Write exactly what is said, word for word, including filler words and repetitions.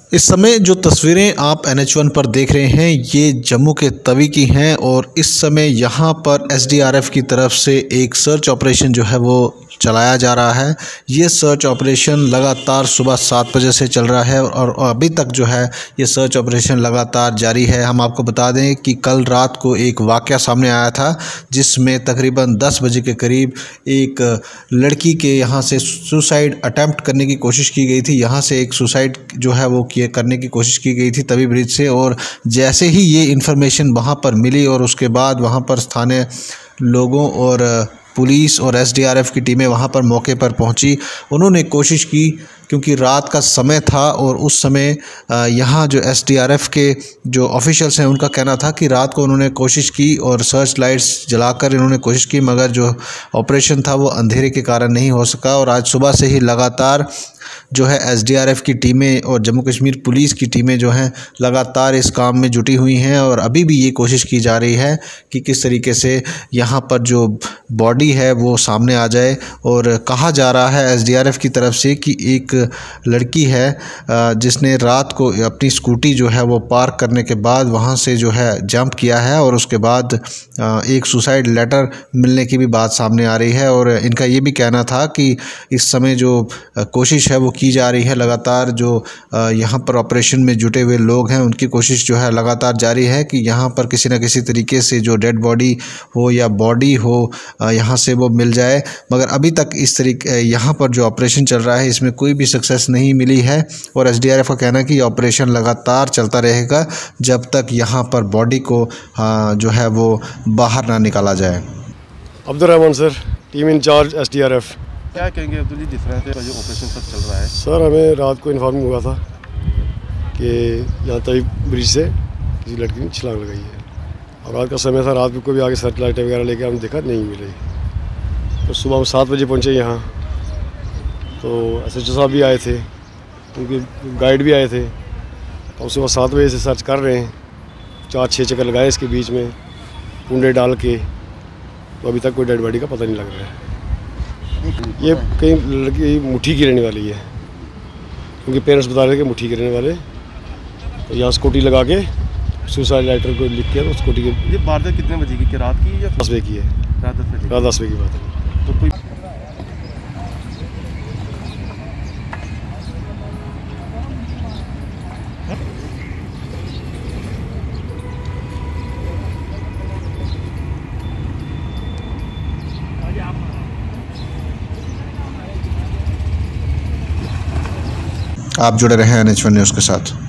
इस समय जो तस्वीरें आप एन एच वन पर देख रहे हैं ये जम्मू के तवी की हैं और इस समय यहाँ पर एस डी आर एफ की तरफ से एक सर्च ऑपरेशन जो है वो चलाया जा रहा है। ये सर्च ऑपरेशन लगातार सुबह सात बजे से चल रहा है और अभी तक जो है ये सर्च ऑपरेशन लगातार जारी है। हम आपको बता दें कि कल रात को एक वाक़या सामने आया था जिसमें तकरीबन दस बजे के करीब एक लड़की के यहाँ से सुसाइड अटैम्प्ट करने की कोशिश की गई थी। यहाँ से एक सुसाइड जो है वो किए करने की कोशिश की गई थी तवी ब्रिज से, और जैसे ही ये इन्फॉर्मेशन वहाँ पर मिली और उसके बाद वहाँ पर स्थानीय लोगों और पुलिस और एस डी आर एफ की टीमें वहाँ पर मौके पर पहुँची। उन्होंने कोशिश की, क्योंकि रात का समय था और उस समय यहाँ जो एस डी आर एफ के जो ऑफिशियल्स हैं उनका कहना था कि रात को उन्होंने कोशिश की और सर्च लाइट्स जलाकर इन्होंने कोशिश की, मगर जो ऑपरेशन था वो अंधेरे के कारण नहीं हो सका। और आज सुबह से ही लगातार जो है एस डी आर एफ की टीमें और जम्मू कश्मीर पुलिस की टीमें जो हैं लगातार इस काम में जुटी हुई हैं और अभी भी ये कोशिश की जा रही है कि किस तरीके से यहाँ पर जो बॉडी है वो सामने आ जाए। और कहा जा रहा है एस डी आर एफ की तरफ से कि एक लड़की है जिसने रात को अपनी स्कूटी जो है वो पार्क करने के बाद वहाँ से जो है जंप किया है और उसके बाद एक सुसाइड लेटर मिलने की भी बात सामने आ रही है। और इनका ये भी कहना था कि इस समय जो कोशिश है वो की जा रही है, लगातार जो यहाँ पर ऑपरेशन में जुटे हुए लोग हैं उनकी कोशिश जो है लगातार जारी है कि यहाँ पर किसी न किसी तरीके से जो डेड बॉडी हो या बॉडी हो यहाँ से वो मिल जाए। मगर अभी तक इस तरीके यहाँ पर जो ऑपरेशन चल रहा है इसमें कोई भी सक्सेस नहीं मिली है और एस डी आर एफ का कहना है कि ऑपरेशन लगातार चलता रहेगा जब तक यहाँ पर बॉडी को जो है वो बाहर ना निकाला जाए। Abdul Rahman sir, team incharge S D R F. क्या कहेंगे अब्दुल जी, जिस तरह से जो ऑपरेशन सब चल रहा है? सर, हमें रात को इन्फॉर्म हुआ था कि यहाँ तवी ब्रिज से किसी लड़की ने छलांग लगाई है और रात का समय था, रात को भी आगे सर्च लाइटें वगैरह लेके हम देखा नहीं मिली। तो सुबह हम सात बजे पहुँचे यहाँ, तो एस एच ओ साहब भी आए थे, उनके गाइड भी आए थे। तो सुबह सात बजे से सर्च कर रहे हैं, चार छः चक्कर लगाए इसके बीच में कुंडे डाल के, तो अभी तक कोई डेड बॉडी का पता नहीं लग रहा है। ये कहीं लड़की मुट्ठी की रहने वाली है, क्योंकि पेरेंट्स बता रहे थे कि मुट्ठी के रहने वाले। तो यहाँ स्कूटी लगा के सुसाइड लेटर को लिख के तो स्कूटी के। ये वारदात कितने बजे की, रात की या दस बजे की है? रात दस बजे रात दस बजे की बात है। तो कोई आप जुड़े रहे एन एच वन न्यूज़ के साथ।